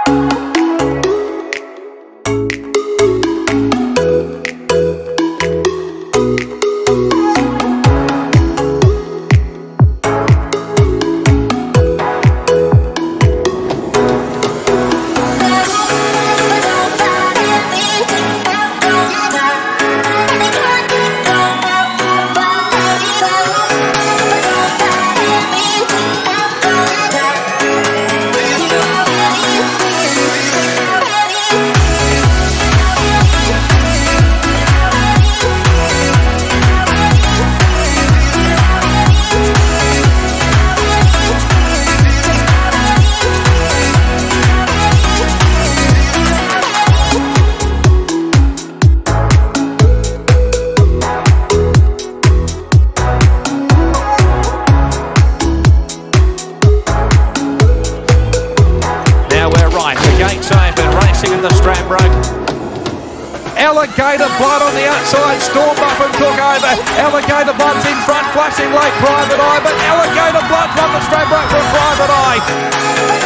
In the Stradbroke. Alligator Blood on the outside, Storm Buff and took over. Alligator Blood's in front, flashing late Private Eye, but Alligator Blood won the Stradbroke from Private Eye.